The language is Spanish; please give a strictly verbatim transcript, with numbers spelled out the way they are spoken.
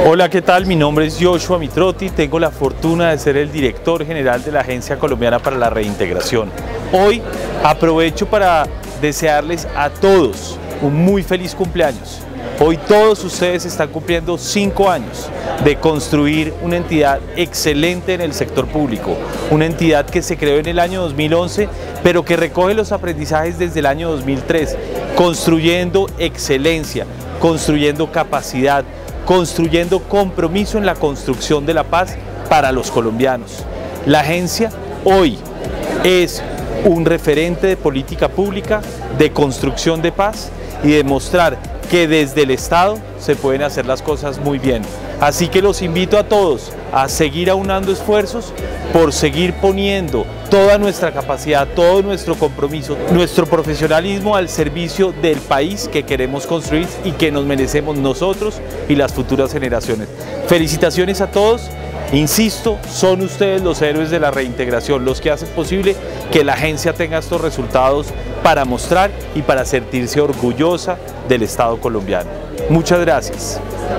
Hola, ¿qué tal? Mi nombre es Joshua Mitrotti, tengo la fortuna de ser el director general de la Agencia Colombiana para la Reintegración. Hoy aprovecho para desearles a todos un muy feliz cumpleaños. Hoy todos ustedes están cumpliendo cinco años de construir una entidad excelente en el sector público, una entidad que se creó en el año dos mil once, pero que recoge los aprendizajes desde el año dos mil tres, construyendo excelencia, construyendo capacidad, construyendo compromiso en la construcción de la paz para los colombianos. La agencia hoy es un referente de política pública, de construcción de paz y de mostrar que desde el Estado se pueden hacer las cosas muy bien. Así que los invito a todos a seguir aunando esfuerzos por seguir poniendo toda nuestra capacidad, todo nuestro compromiso, nuestro profesionalismo al servicio del país que queremos construir y que nos merecemos nosotros y las futuras generaciones. Felicitaciones a todos. Insisto, son ustedes los héroes de la reintegración, los que hacen posible que la agencia tenga estos resultados para mostrar y para sentirse orgullosa del Estado colombiano. Muchas gracias.